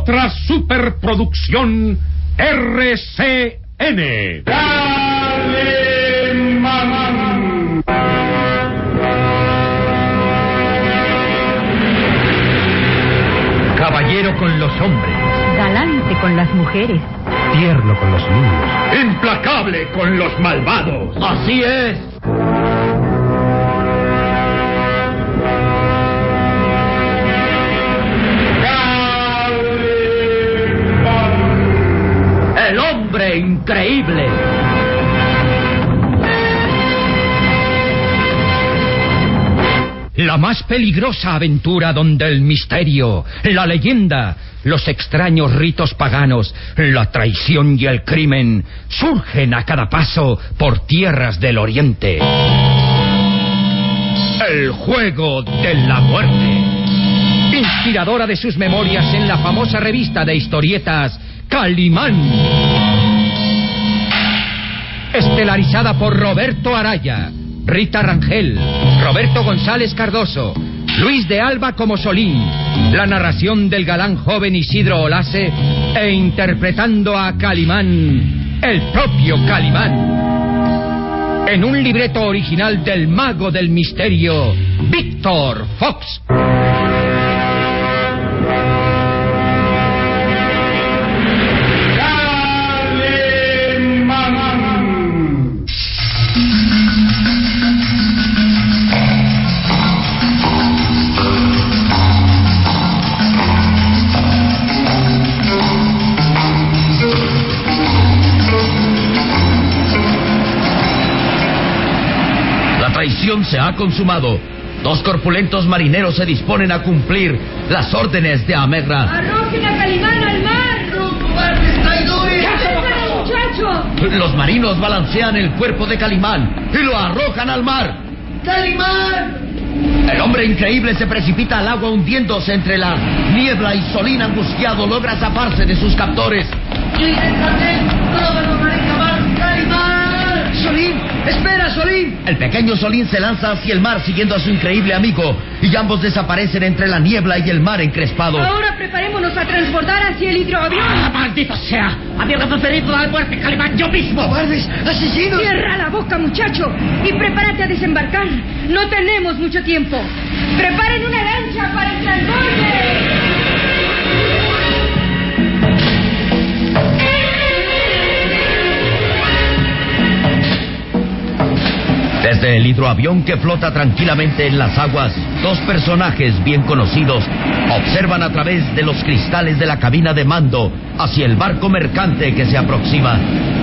otra superproducción RCN. ¡Calimán! Caballero con los hombres. Galante con las mujeres. Tierno con los niños. ¡Implacable con los malvados! ¡Así es! ¡El hombre increíble! La más peligrosa aventura donde el misterio, la leyenda, los extraños ritos paganos, la traición y el crimen surgen a cada paso por tierras del oriente. El juego de la muerte. Inspiradora de sus memorias en la famosa revista de historietas Calimán. Estelarizada por Roberto Araya, Rita Rangel, Roberto González Cardoso, Luis de Alba como Solín, la narración del galán joven Isidro Olase e interpretando a Calimán, el propio Calimán. En un libreto original del mago del misterio, Víctor Fox. Se ha consumado. Dos corpulentos marineros se disponen a cumplir las órdenes de Amegra. ¡Arrojen a Calimán al mar! ¡No, cobardes traidores! ¡Muchacho! Los marinos balancean el cuerpo de Calimán y lo arrojan al mar. ¡Calimán! El hombre increíble se precipita al agua hundiéndose entre la niebla y Solín angustiado logra zafarse de sus captores. ¡Calimán! ¡Solín! ¡Espera, Solín! El pequeño Solín se lanza hacia el mar siguiendo a su increíble amigo y ambos desaparecen entre la niebla y el mar encrespado. Ahora preparémonos a transbordar hacia el hidroavión. ¡Ah, maldito sea! ¡Había preferido dar muerte, Calimán, yo mismo! ¡Cobardes! ¡Asesinos! Cierra la boca, muchacho, y prepárate a desembarcar. No tenemos mucho tiempo. ¡Preparen una lancha para el transborde! Desde el hidroavión que flota tranquilamente en las aguas, dos personajes bien conocidos observan a través de los cristales de la cabina de mando hacia el barco mercante que se aproxima.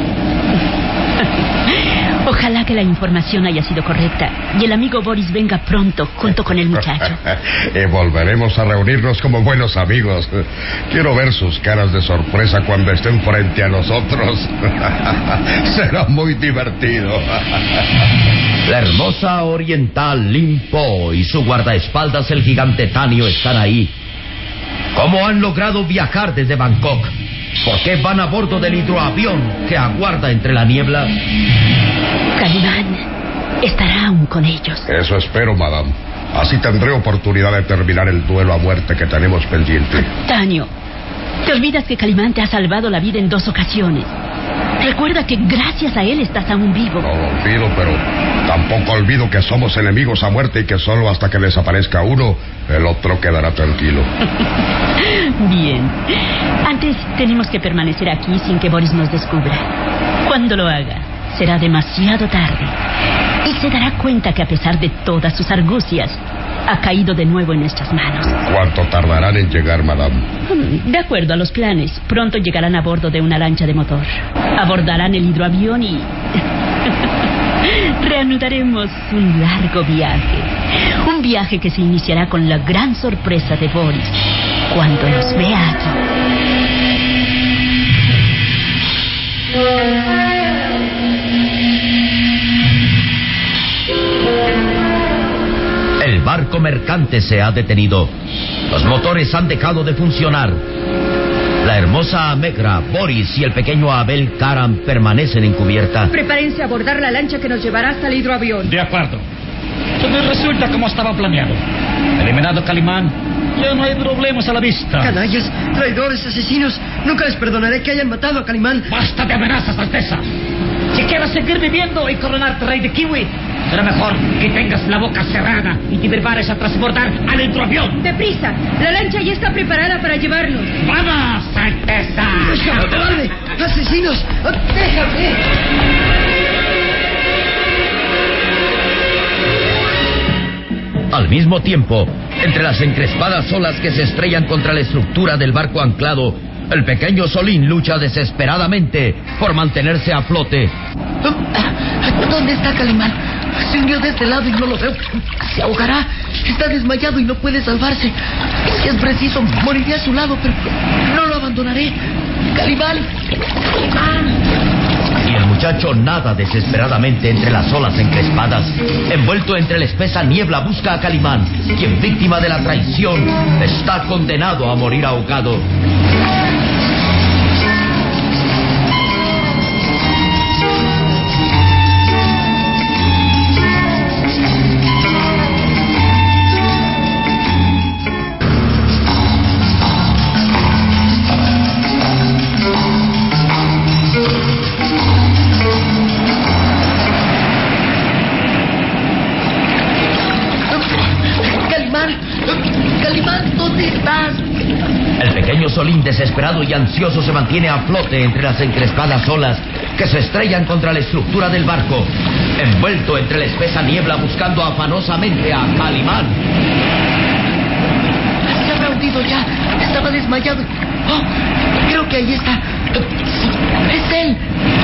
Ojalá que la información haya sido correcta y el amigo Boris venga pronto junto con el muchacho. Volveremos a reunirnos como buenos amigos. Quiero ver sus caras de sorpresa cuando estén frente a nosotros. Será muy divertido. La hermosa oriental Limpo y su guardaespaldas el gigante Tanio están ahí. ¿Cómo han logrado viajar desde Bangkok? ¿Por qué van a bordo del hidroavión que aguarda entre la niebla? Calimán estará aún con ellos. Eso espero, madame. Así tendré oportunidad de terminar el duelo a muerte que tenemos pendiente. Tanio, te olvidas que Calimán te ha salvado la vida en 2 ocasiones. Recuerda que gracias a él estás aún vivo. No lo olvido, pero tampoco olvido que somos enemigos a muerte y que solo hasta que desaparezca uno, el otro quedará tranquilo. Bien. Antes tenemos que permanecer aquí sin que Boris nos descubra. Cuando lo haga, será demasiado tarde. Y se dará cuenta que a pesar de todas sus argucias, ha caído de nuevo en nuestras manos. ¿Cuánto tardarán en llegar, madame? De acuerdo a los planes, pronto llegarán a bordo de una lancha de motor. Abordarán el hidroavión y... reanudaremos un largo viaje. Un viaje que se iniciará con la gran sorpresa de Boris cuando nos vea aquí. El barco mercante se ha detenido. Los motores han dejado de funcionar. La hermosa Amegra, Boris y el pequeño Abel Karam permanecen en cubierta. Prepárense a abordar la lancha que nos llevará hasta el hidroavión. De acuerdo. Todo resulta como estaba planeado. Eliminado Calimán, Ya no hay problemas a la vista. Canallas, traidores, asesinos. Nunca les perdonaré que hayan matado a Calimán. ¡Basta de amenazas, Alteza! Si quieres seguir viviendo y coronarte rey de Kiwi, será mejor que tengas la boca cerrada y te prepares a transbordar al hidroavión. ¡Deprisa! La lancha ya está preparada para llevarnos. ¡Vamos, Alteza! ¡Cobarde! ¡Asesinos! ¡Déjame! Al mismo tiempo, entre las encrespadas olas que se estrellan contra la estructura del barco anclado, el pequeño Solín lucha desesperadamente por mantenerse a flote. ¿Dónde está Calimán? Se hundió de este lado y no lo veo. Se ahogará. Está desmayado y no puede salvarse. Si es preciso, moriré a su lado, pero no lo abandonaré. Calimán. Calimán. Y el muchacho nada desesperadamente entre las olas encrespadas. Envuelto entre la espesa niebla busca a Calimán, quien, víctima de la traición, está condenado a morir ahogado. Calimán, ¿dónde estás? El pequeño Solín, desesperado y ansioso, se mantiene a flote entre las encrespadas olas que se estrellan contra la estructura del barco, envuelto entre la espesa niebla buscando afanosamente a Calimán. Se habrá hundido ya. Estaba desmayado. Oh, creo que ahí está. Sí, es él.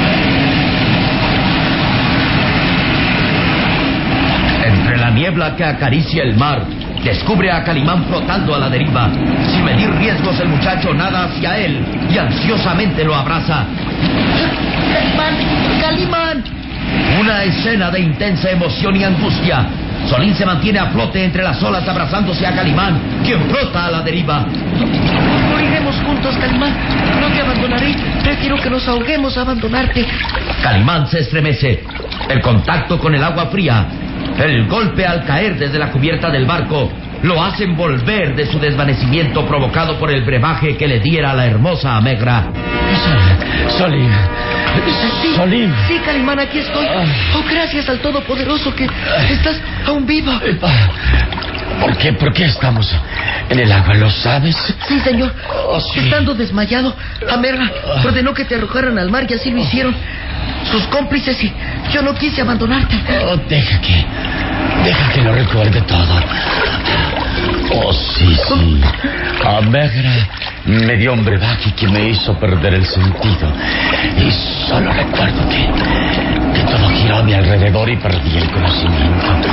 Entre la niebla que acaricia el mar, descubre a Calimán flotando a la deriva. Sin medir riesgos, el muchacho nada hacia él y ansiosamente lo abraza. ¡Calimán! ¡Calimán! Una escena de intensa emoción y angustia. Solín se mantiene a flote entre las olas abrazándose a Calimán, quien flota a la deriva. Moriremos juntos, Calimán. No te abandonaré. Prefiero que nos ahoguemos a abandonarte. Calimán se estremece. El contacto con el agua fría, el golpe al caer desde la cubierta del barco, lo hacen volver de su desvanecimiento provocado por el brebaje que le diera la hermosa Amegra. Solín. Sí, Solín. Sí, Calimán, aquí estoy. Oh, gracias al Todopoderoso que estás aún vivo. ¿Por qué estamos en el agua? ¿Lo sabes? Sí, señor. Sí. Estando desmayado, Amegra ordenó que te arrojaran al mar y así lo hicieron. Sus cómplices y yo no quise abandonarte. Deja que lo recuerde todo. Oh, sí. Amegra me dio un brebaje que me hizo perder el sentido. Y solo recuerdo que todo giró a mi alrededor y perdí el conocimiento.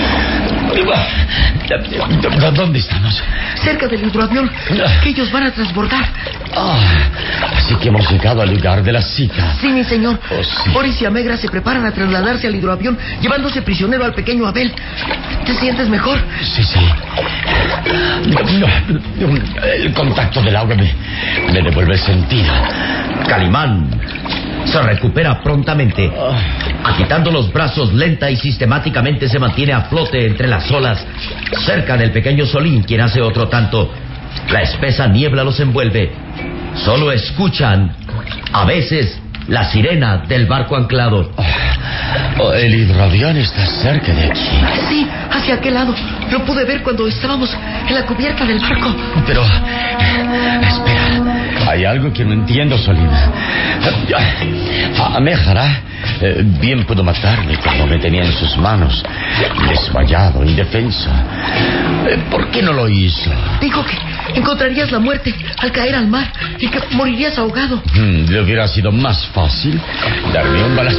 ¿Dónde estamos? Cerca del hidroavión que ellos van a transbordar. Así que hemos llegado al lugar de la cita. Sí, mi señor. Oh, sí. Boris y Amegra se preparan a trasladarse al hidroavión llevándose prisionero al pequeño Abel. ¿Te sientes mejor? Sí. El contacto del agua me devuelve el sentido. Calimán se recupera prontamente. Agitando los brazos lenta y sistemáticamente se mantiene a flote entre las olas, cerca del pequeño Solín, quien hace otro tanto. La espesa niebla los envuelve. Solo escuchan, a veces, la sirena del barco anclado. El hidroavión está cerca de aquí. Sí, hacia aquel lado. Lo pude ver cuando estábamos en la cubierta del barco. Pero, espera. Hay algo que no entiendo, Solín. Amegra bien pudo matarme cuando me tenía en sus manos, desmayado, indefenso. ¿Por qué no lo hizo? Dijo que encontrarías la muerte al caer al mar y que morirías ahogado. Le hubiera sido más fácil darme un balazo.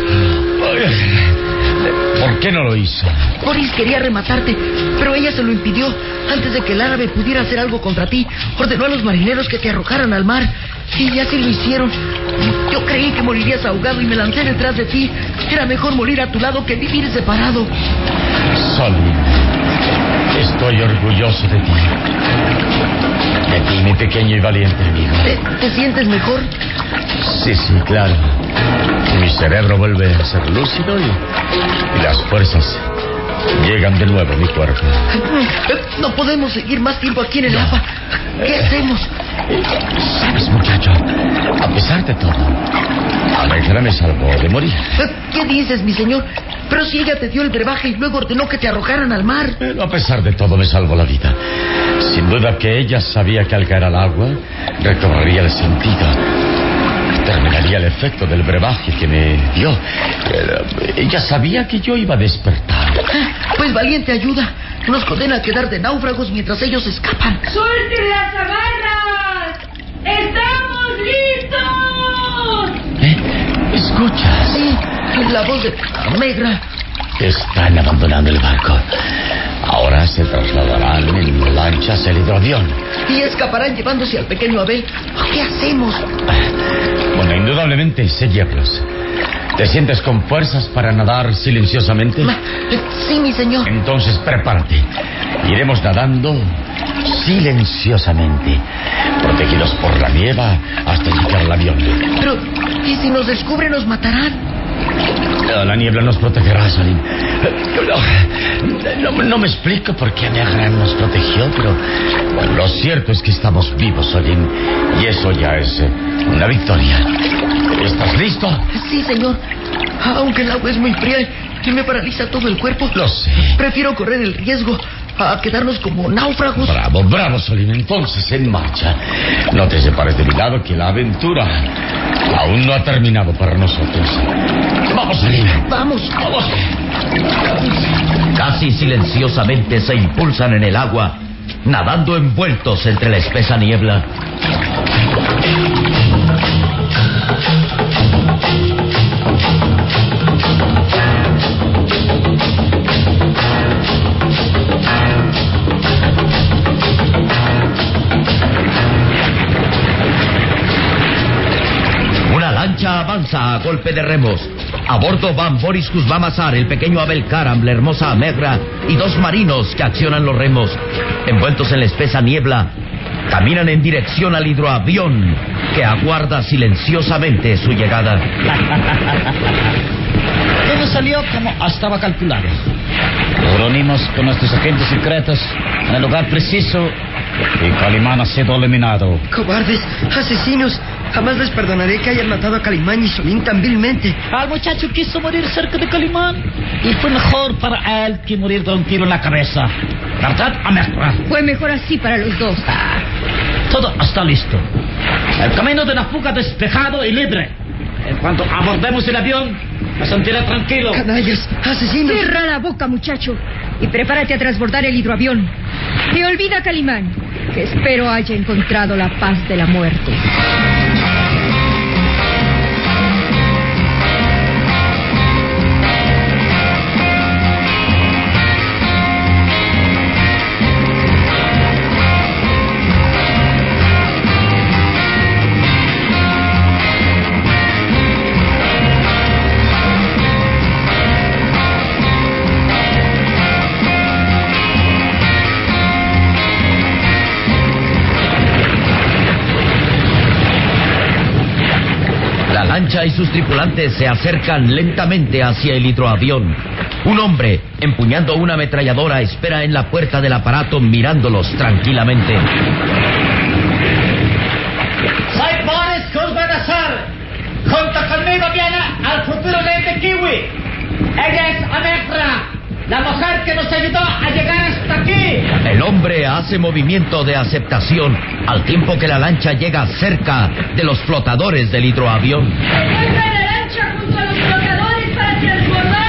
¿Por qué no lo hizo? Boris quería rematarte, pero ella se lo impidió. Antes de que el árabe pudiera hacer algo contra ti, ordenó a los marineros que te arrojaran al mar. Y así lo hicieron. Yo creí que morirías ahogado y me lancé detrás de ti. Era mejor morir a tu lado que vivir separado. Solín, estoy orgulloso de ti. De ti, mi pequeño y valiente amigo. ¿Te sientes mejor? Sí, claro. Mi cerebro vuelve a ser lúcido y las fuerzas Llegan de nuevo mi cuerpo. No podemos seguir más tiempo aquí en el agua. ¿Qué hacemos? ¿Sabes, muchacho? A pesar de todo, Alegra me salvó de morir. ¿Qué dices, mi señor? Pero si ella te dio el brebaje y luego ordenó que te arrojaran al mar. Pero a pesar de todo me salvó la vida. Sin duda que ella sabía que al caer al agua recobraría el sentido. Terminaría el efecto del brebaje que me dio. Ella sabía que yo iba a despertar. Pues valiente ayuda. Nos condena a quedar de náufragos mientras ellos escapan. ¡Suelten las amarras! ¡Estamos listos! ¿Escuchas? Sí, la voz de Alegra. Están abandonando el barco. Ahora se trasladarán en lanchas el hidroavión. Y escaparán llevándose al pequeño Abel. ¿Qué hacemos? Bueno, indudablemente seguirlos. ¿Te sientes con fuerzas para nadar silenciosamente? Sí, mi señor. Entonces prepárate. Iremos nadando silenciosamente, protegidos por la nieva hasta llegar al avión. Pero, ¿y si nos descubren, nos matarán? La niebla nos protegerá, Salim. No me explico por qué Alegra nos protegió, pero bueno, lo cierto es que estamos vivos, Salim, y eso ya es una victoria. ¿Estás listo? Sí, señor. Aunque el agua es muy fría y me paraliza todo el cuerpo. Lo sé. Prefiero correr el riesgo a quedarnos como náufragos. Bravo, bravo, Salim. Entonces, en marcha. No te separes de mi lado, que la aventura aún no ha terminado para nosotros. Vamos, Salim. Vamos. Vamos. Casi silenciosamente se impulsan en el agua, nadando envueltos entre la espesa niebla. Una lancha avanza a golpe de remos. A bordo van Boris Kuzbamazar, el pequeño Abel Karam, la hermosa Alegra y dos marinos que accionan los remos. Envueltos en la espesa niebla, caminan en dirección al hidroavión que aguarda silenciosamente su llegada. Todo salió como estaba calculado. Nos reunimos con nuestros agentes secretos en el lugar preciso y Calimán ha sido eliminado. Cobardes, asesinos. Jamás les perdonaré que hayan matado a Calimán y Solín tan vilmente. El muchacho quiso morir cerca de Calimán y fue mejor para él que morir de un tiro en la cabeza. ¿Verdad, Alegra? Fue mejor así para los dos. Todo está listo. El camino de la fuga despejado y libre. En cuanto abordemos el avión, me sentiré tranquilo. Canallas, asesinos. Cierra la boca, muchacho, y prepárate a transbordar el hidroavión. Y olvida, Calimán, que espero haya encontrado la paz de la muerte. La lancha y sus tripulantes se acercan lentamente hacia el hidroavión. Un hombre, empuñando una ametralladora, espera en la puerta del aparato mirándolos tranquilamente. Soy Boris Kuzbamazar. Junto conmigo viene al futuro rey de Kiwi. Ella es Alegra, la mujer que nos ayudó a llegar hasta aquí. El hombre hace movimiento de aceptación al tiempo que la lancha llega cerca de los flotadores del hidroavión. ¡Encuentra la lancha junto a los flotadores para transbordar!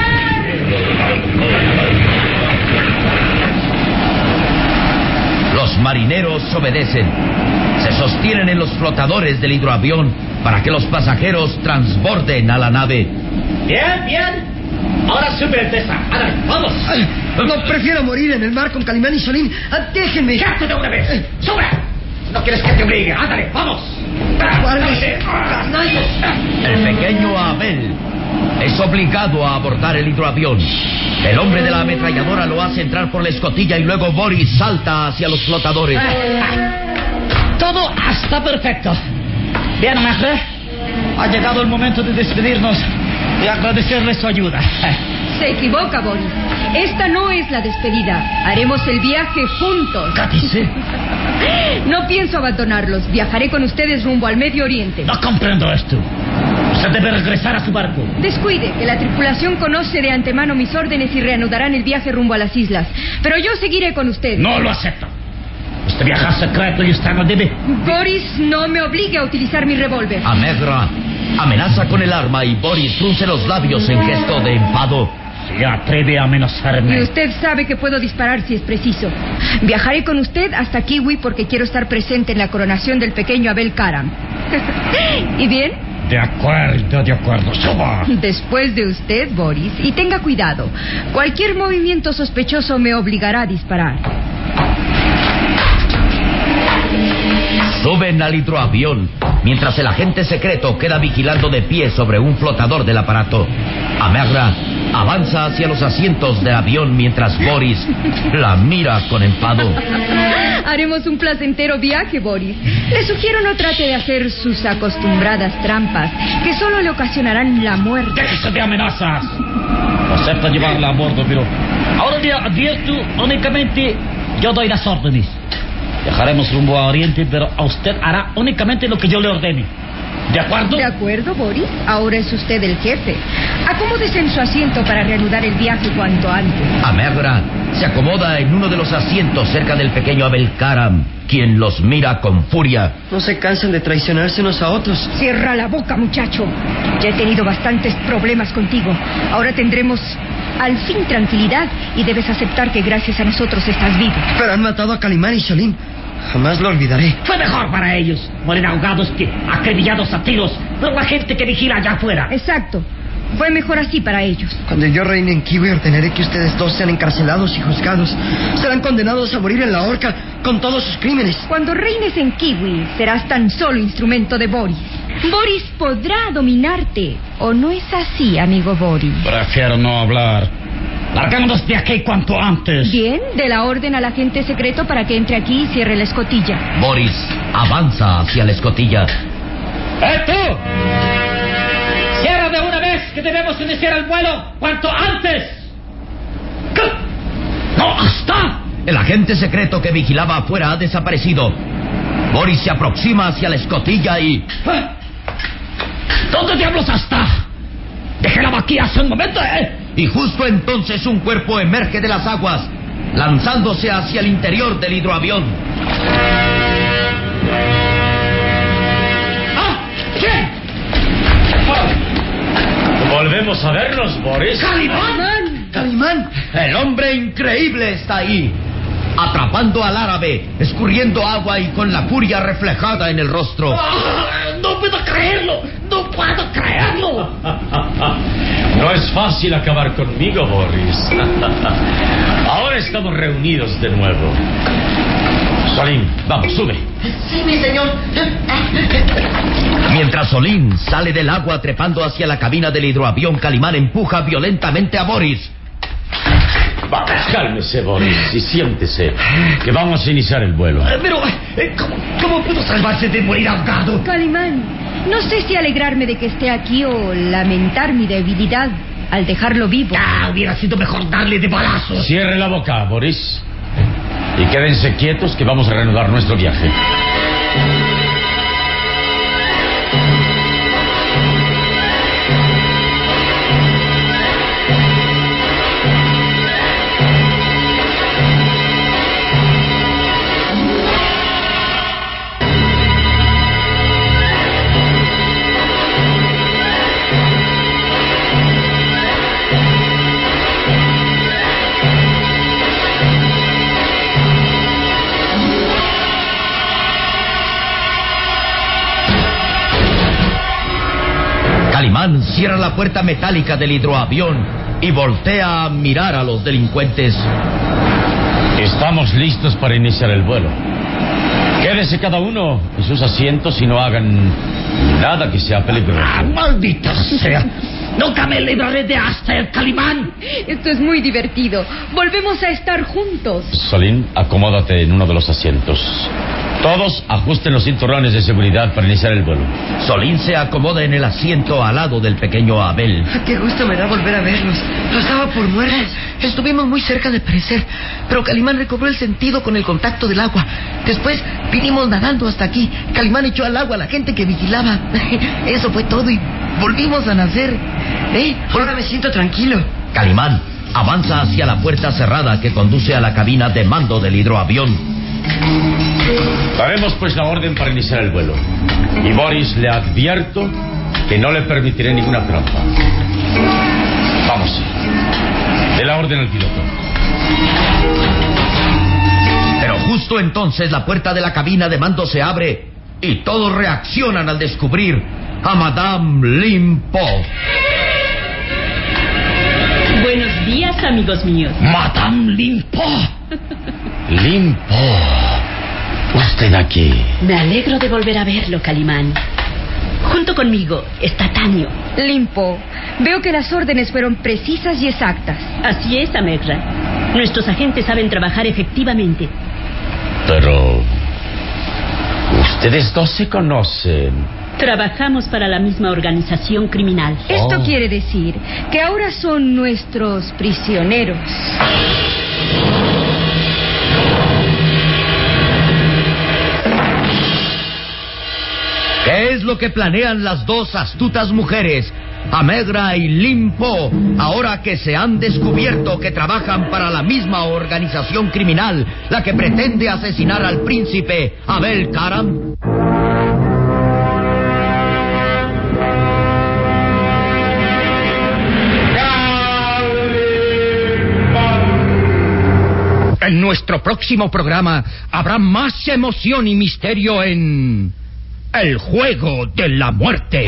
Los marineros obedecen. Se sostienen en los flotadores del hidroavión para que los pasajeros transborden a la nave. Bien, bien. Ahora sube, Alteza. Ándale, vamos. No prefiero morir en el mar con Calimán y Solín. ¡Déjenme! ¡Quédate de una vez! ¡Sube! No quieres que te obligue. Ándale, vamos. ¡Guardes! ¡Canallas! El pequeño Abel es obligado a abordar el hidroavión. El hombre de la ametralladora lo hace entrar por la escotilla y luego Boris salta hacia los flotadores. Todo está perfecto. Bien, Alegra. Ha llegado el momento de despedirnos y agradecerle su ayuda. Se equivoca, Boris. Esta no es la despedida. Haremos el viaje juntos. Cátice. No pienso abandonarlos. Viajaré con ustedes rumbo al Medio Oriente. No comprendo esto. Usted debe regresar a su barco. Descuide, que la tripulación conoce de antemano mis órdenes y reanudarán el viaje rumbo a las islas. Pero yo seguiré con ustedes. No lo acepto. Usted viaja secreto y usted no debe. Boris, no me obligue a utilizar mi revólver. Amegra amenaza con el arma y Boris frunce los labios en gesto de enfado. Se atreve a amenazarme. Y usted sabe que puedo disparar si es preciso. Viajaré con usted hasta Kiwi porque quiero estar presente en la coronación del pequeño Abel Karam. ¿Y bien? De acuerdo. Suba. Después de usted, Boris. Y tenga cuidado. Cualquier movimiento sospechoso me obligará a disparar. Suben al hidroavión, mientras el agente secreto queda vigilando de pie sobre un flotador del aparato. Amegra avanza hacia los asientos del avión mientras Boris la mira con enfado. Haremos un placentero viaje, Boris. Le sugiero no trate de hacer sus acostumbradas trampas, que solo le ocasionarán la muerte. ¡Déjese de amenazas! Acepta llevarla a bordo, pero ahora le advierto únicamente, yo doy las órdenes. Viajaremos rumbo a Oriente, pero a usted hará únicamente lo que yo le ordene. ¿De acuerdo? De acuerdo, Boris. Ahora es usted el jefe. Acomódese en su asiento para reanudar el viaje cuanto antes. Amegra se acomoda en uno de los asientos cerca del pequeño Abel Karam, quien los mira con furia. No se cansan de traicionarse unos a otros. Cierra la boca, muchacho. Ya he tenido bastantes problemas contigo. Ahora tendremos al fin tranquilidad y debes aceptar que gracias a nosotros estás vivo. Pero han matado a Calimán y Solín. Jamás lo olvidaré. Fue mejor para ellos morir ahogados que acribillados a tiros por la gente que vigila allá afuera. Exacto. Fue mejor así para ellos. Cuando yo reine en Kiwi, ordenaré que ustedes dos sean encarcelados y juzgados. Serán condenados a morir en la horca con todos sus crímenes. Cuando reines en Kiwi, serás tan solo instrumento de Boris. Boris podrá dominarte. ¿O no es así, amigo Boris? Prefiero no hablar. Largámonos de aquí cuanto antes. Bien, de la orden al agente secreto para que entre aquí y cierre la escotilla. Boris avanza hacia la escotilla. ¡Tú! ¡Cierra de una vez que debemos iniciar el vuelo cuanto antes! ¿Qué? ¡No, hasta! El agente secreto que vigilaba afuera ha desaparecido. Boris se aproxima hacia la escotilla y... ¿Dónde diablos está? ¡Déjela aquí hace un momento, Y justo entonces un cuerpo emerge de las aguas, lanzándose hacia el interior del hidroavión. ¡Ah! ¿Quién? Volvemos a vernos, Boris. ¡Calimán! ¡Calimán! El hombre increíble está ahí, atrapando al árabe, escurriendo agua y con la furia reflejada en el rostro. ¡No puedo creerlo! ¡No puedo creerlo! No es fácil acabar conmigo, Boris. Ahora estamos reunidos de nuevo. Solín, vamos, sube. Sí, mi señor. Mientras Solín sale del agua trepando hacia la cabina del hidroavión, Calimán empuja violentamente a Boris. Vamos, cálmese, Boris, y siéntese, que vamos a iniciar el vuelo. Pero, ¿cómo pudo salvarse de morir ahogado? Calimán, no sé si alegrarme de que esté aquí o lamentar mi debilidad al dejarlo vivo. Hubiera sido mejor darle de balazos. Cierre la boca, Boris, y quédense quietos que vamos a reanudar nuestro viaje. Calimán cierra la puerta metálica del hidroavión y voltea a mirar a los delincuentes. Estamos listos para iniciar el vuelo. Quédese cada uno en sus asientos y no hagan nada que sea peligroso. ¡Maldita sea! ¡Nunca me libraré de hasta el Calimán! Esto es muy divertido. Volvemos a estar juntos. Solín, acomódate en uno de los asientos. Todos ajusten los cinturones de seguridad para iniciar el vuelo. Solín se acomoda en el asiento al lado del pequeño Abel. Qué gusto me da volver a verlos. Los daba por muertos. Estuvimos muy cerca de perecer, pero Calimán recobró el sentido con el contacto del agua. Después vinimos nadando hasta aquí. Calimán echó al agua a la gente que vigilaba. Eso fue todo y volvimos a nacer. Ahora me siento tranquilo. Calimán avanza hacia la puerta cerrada que conduce a la cabina de mando del hidroavión. Daremos pues la orden para iniciar el vuelo. Y Boris, le advierto que no le permitiré ninguna trampa. Vamos. Dé la orden al piloto. Pero justo entonces la puerta de la cabina de mando se abre y todos reaccionan al descubrir a Madame Lim Po. Buenos días, amigos míos. Madame Lim Po. Lim Po. Usted aquí. Me alegro de volver a verlo, Calimán. Junto conmigo está Tanio. Lim Po, veo que las órdenes fueron precisas y exactas. Así es, Amegra. Nuestros agentes saben trabajar efectivamente. Pero... ustedes dos se conocen. Trabajamos para la misma organización criminal. Esto quiere decir que ahora son nuestros prisioneros. ¿Qué es lo que planean las dos astutas mujeres, Amegra y Lim Po, ahora que se han descubierto que trabajan para la misma organización criminal, la que pretende asesinar al príncipe Abel Karam? En nuestro próximo programa habrá más emoción y misterio en... El juego de la muerte.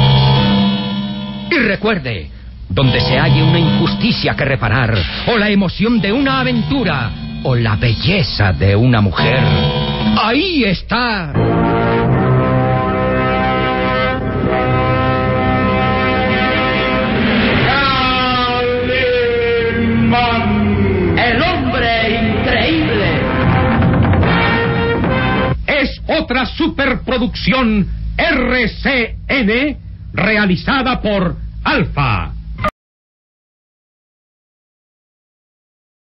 Y recuerde, donde se halle una injusticia que reparar, o la emoción de una aventura, o la belleza de una mujer, ahí está... El hombre increíble. Es otra superproducción RCN realizada por Alfa.